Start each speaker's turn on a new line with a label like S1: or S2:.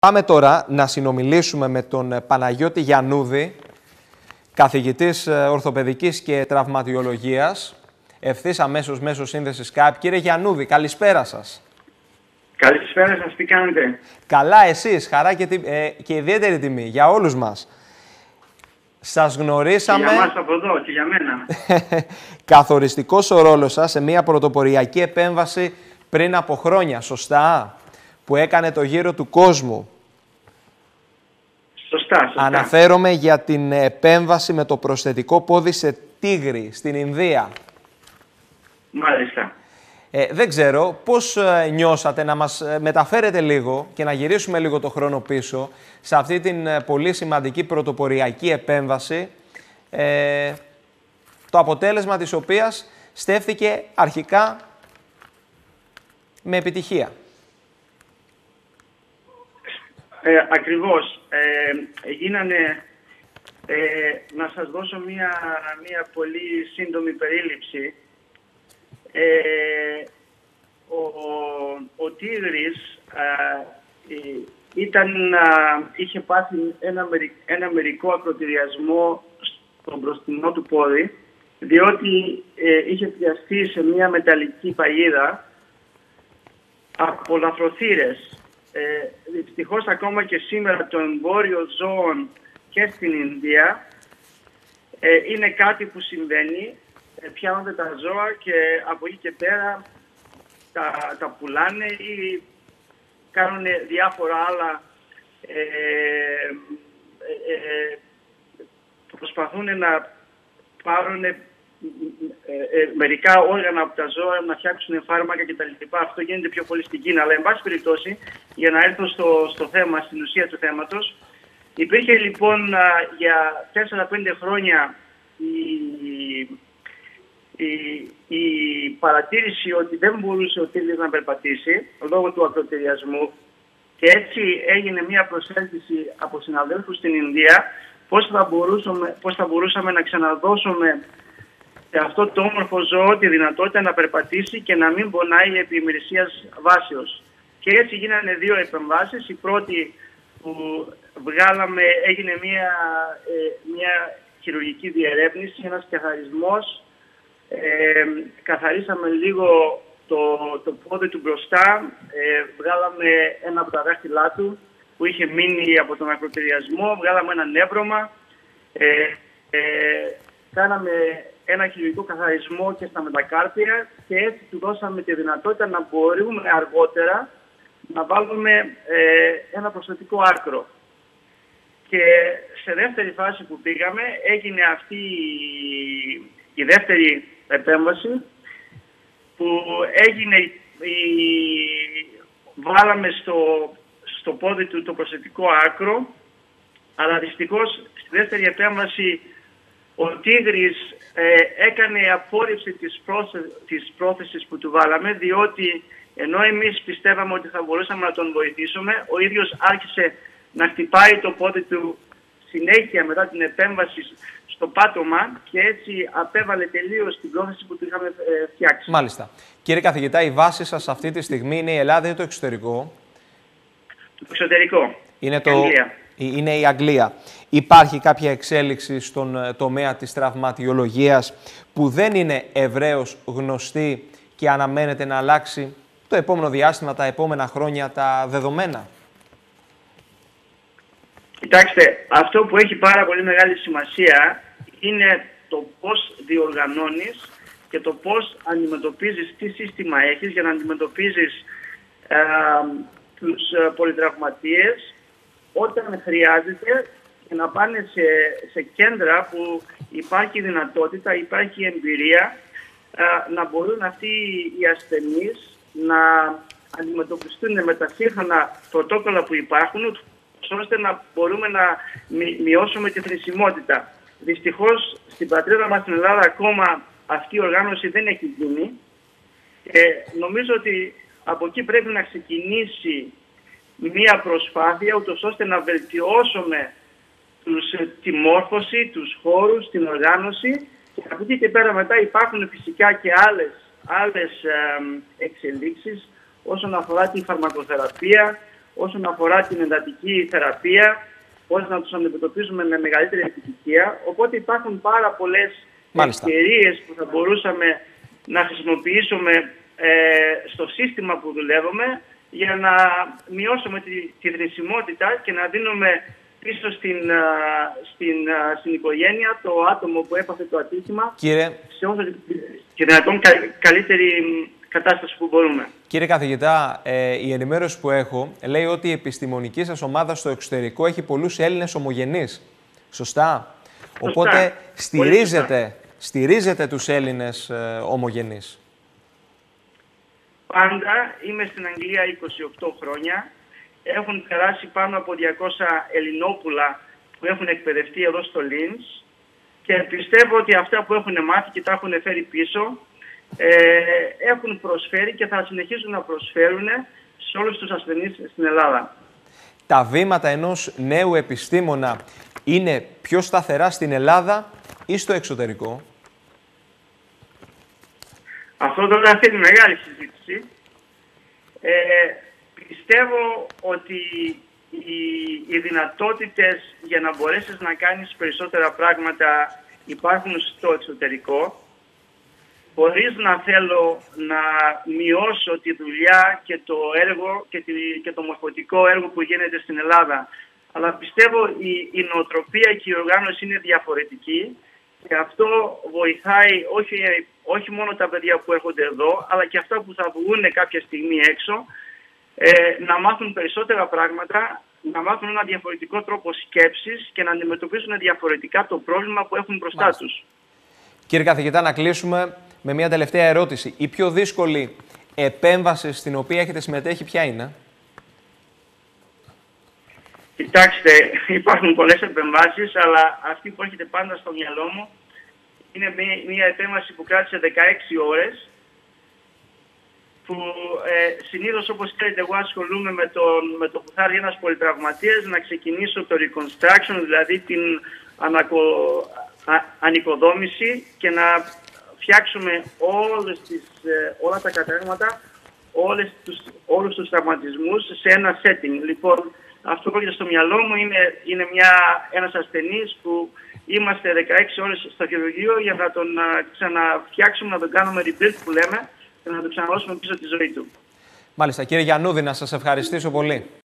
S1: Πάμε τώρα να συνομιλήσουμε με τον Παναγιώτη Γιαννούδη, καθηγητής ορθοπαιδικής και τραυματιολογίας, ευθύς αμέσως μέσω σύνδεσης Skype. Κύριε Γιαννούδη, καλησπέρα σας.
S2: Καλησπέρα σας, τι κάνετε?
S1: Καλά, εσείς, χαρά και ιδιαίτερη τιμή για όλους μας. Σας γνωρίσαμε...
S2: Και για μας από εδώ και για μένα.
S1: Καθοριστικός ο ρόλος σας σε μια πρωτοποριακή επέμβαση πριν από χρόνια, σωστά, που έκανε το γύρο του κόσμου.
S2: Σωστά.
S1: Αναφέρομαι για την επέμβαση με το προσθετικό πόδι σε τίγρη στην Ινδία.
S2: Μάλιστα.
S1: Δεν ξέρω πώς νιώσατε, να μας μεταφέρετε λίγο και να γυρίσουμε λίγο το χρόνο πίσω σε αυτή την πολύ σημαντική πρωτοποριακή επέμβαση, το αποτέλεσμα της οποίας στέφθηκε αρχικά με επιτυχία.
S2: Ακριβώς. Γίνανε, να σας δώσω μια πολύ σύντομη περίληψη. Ο τίγρης είχε πάθει ένα μερικό ακροτηριασμό στον μπροστινό του πόδι, διότι είχε πιαστεί σε μια μεταλλική παγίδα από λαθροθύρες. Δυστυχώς ακόμα και σήμερα το εμπόριο ζώων και στην Ινδία είναι κάτι που συμβαίνει. Πιάνονται τα ζώα και από εκεί και πέρα τα πουλάνε ή κάνουν διάφορα άλλα, προσπαθούν να πάρουν μερικά όργανα από τα ζώα, να φτιάξουν φάρμακα κτλ. Αυτό γίνεται πιο πολύ στην Κίνα. Αλλά, εν πάση περιπτώσει, για να έρθω στο θέμα, στην ουσία του θέματος, υπήρχε λοιπόν για 4-5 χρόνια η παρατήρηση ότι δεν μπορούσε ο τίγρης να περπατήσει λόγω του ακροτηριασμού, και έτσι έγινε μια προσέλκυση από συναδέλφους στην Ινδία πώς θα μπορούσαμε να ξαναδώσουμε σε αυτό το όμορφο ζώο τη δυνατότητα να περπατήσει και να μην πονάει επί ημερησίας βάσεως. Και έτσι γίνανε δύο επεμβάσεις. Η πρώτη που βγάλαμε έγινε μια χειρουργική διερεύνηση, ένας καθαρισμός. Καθαρίσαμε λίγο το πόδι του μπροστά, βγάλαμε ένα από τα δάχτυλά του που είχε μείνει από τον ακροτηριασμό, βγάλαμε ένα νεύρωμα, κάναμε ένα χειρουργικό καθαρισμό και στα μετακάρπια και έτσι του δώσαμε τη δυνατότητα να μπορούμε αργότερα να βάλουμε ένα προσθετικό άρθρο. Και σε δεύτερη φάση που πήγαμε έγινε αυτή η δεύτερη επέμβαση που έγινε, βάλαμε στο πόδι του το προσθετικό άκρο, αλλά δυστυχώς στη δεύτερη επέμβαση ο τίγρης έκανε απόρριψη της πρόθεσης που του βάλαμε, διότι ενώ εμείς πιστεύαμε ότι θα μπορούσαμε να τον βοηθήσουμε, ο ίδιος άρχισε να χτυπάει το πόδι του συνέχεια μετά την επέμβαση στο πάτωμα και έτσι απέβαλε τελείως την πρόθεση που του είχαμε φτιάξει.
S1: Μάλιστα. Κύριε καθηγητά, η βάση σας αυτή τη στιγμή είναι η Ελλάδα ή το εξωτερικό?
S2: Το εξωτερικό.
S1: Είναι η Αγγλία. Υπάρχει κάποια εξέλιξη στον τομέα της τραυματιολογίας που δεν είναι ευρέως γνωστή και αναμένεται να αλλάξει το επόμενο διάστημα, τα επόμενα χρόνια, τα δεδομένα?
S2: Κοιτάξτε, αυτό που έχει πάρα πολύ μεγάλη σημασία είναι το πώς διοργανώνεις και το πώς αντιμετωπίζεις, τι σύστημα έχεις για να αντιμετωπίζεις τους πολυτραυματίες όταν χρειάζεται και να πάνε σε κέντρα που υπάρχει δυνατότητα, υπάρχει εμπειρία να μπορούν αυτοί οι ασθενείς να αντιμετωπιστούν με τα σύγχρονα πρωτόκολλα που υπάρχουν, ώστε να μπορούμε να μειώσουμε τη θνησιμότητα. Δυστυχώς στην πατρίδα μας στην Ελλάδα ακόμα αυτή η οργάνωση δεν έχει γίνει. Νομίζω ότι από εκεί πρέπει να ξεκινήσει μία προσπάθεια ούτως ώστε να βελτιώσουμε τη μόρφωση, τους χώρους, την οργάνωση, και από εκεί και πέρα μετά υπάρχουν φυσικά και άλλες εξελίξεις όσον αφορά τη φαρμακοθεραπεία, όσον αφορά την εντατική θεραπεία, πώς να τους αντιμετωπίζουμε με μεγαλύτερη επιτυχία. Οπότε υπάρχουν πάρα πολλές ευκαιρίες που θα μπορούσαμε να χρησιμοποιήσουμε στο σύστημα που δουλεύουμε για να μειώσουμε τη θνησιμότητα και να δίνουμε πίσω στην οικογένεια το άτομο που έπαθε το ατύχημα σε όσο και δυνατόν καλύτερη κατάσταση που μπορούμε.
S1: Κύριε καθηγητά, η ενημέρωση που έχω λέει ότι η επιστημονική σας ομάδα στο εξωτερικό έχει πολλούς Έλληνες ομογενείς. Σωστά? Οπότε στηρίζετε τους Έλληνες ομογενείς.
S2: Πάντα είμαι στην Αγγλία 28 χρόνια. Έχουν περάσει πάνω από 200 Ελληνόπουλα που έχουν εκπαιδευτεί εδώ στο Linz και πιστεύω ότι αυτά που έχουν μάθει και τα έχουν φέρει πίσω έχουν προσφέρει και θα συνεχίσουν να προσφέρουν σε όλους τους ασθενείς στην Ελλάδα.
S1: Τα βήματα ενός νέου επιστήμονα είναι πιο σταθερά στην Ελλάδα ή στο εξωτερικό?
S2: Αυτό τώρα θέλει μεγάλη συζήτηση. Πιστεύω ότι οι δυνατότητες για να μπορέσεις να κάνεις περισσότερα πράγματα υπάρχουν στο εξωτερικό, χωρίς να θέλω να μειώσω τη δουλειά και το έργο και το μορφωτικό έργο που γίνεται στην Ελλάδα. Αλλά πιστεύω η νοοτροπία και η οργάνωση είναι διαφορετική και αυτό βοηθάει όχι μόνο τα παιδιά που έρχονται εδώ, αλλά και αυτά που θα βγουν κάποια στιγμή έξω, να μάθουν περισσότερα πράγματα, να μάθουν ένα διαφορετικό τρόπο σκέψης και να αντιμετωπίσουν διαφορετικά το πρόβλημα που έχουν μπροστά τους.
S1: Κύριε καθηγητά, να κλείσουμε με μια τελευταία ερώτηση. Η πιο δύσκολη επέμβαση στην οποία έχετε συμμετέχει ποια είναι?
S2: Κοιτάξτε, υπάρχουν πολλές επεμβάσεις, αλλά αυτή που έρχεται πάντα στο μυαλό μου είναι μια επέμβαση που κράτησε 16 ώρες, που συνήθως, όπως ξέρετε, εγώ ασχολούμαι με το που θα έρθει ένας πολυτραυματίας να ξεκινήσω το reconstruction, δηλαδή την ανοικοδόμηση και να φτιάξουμε όλα τα κατάγματα, όλους τους τραυματισμούς σε ένα setting. Λοιπόν, αυτό που έρχεται στο μυαλό μου είναι ένας ασθενής που είμαστε 16 ώρες στο χειρουργείο για να τον ξαναφτιάξουμε, να τον κάνουμε rebuild που λέμε και να τον ξαναδώσουμε πίσω τη ζωή του.
S1: Μάλιστα. Κύριε Γιαννούδη, να σας ευχαριστήσω πολύ.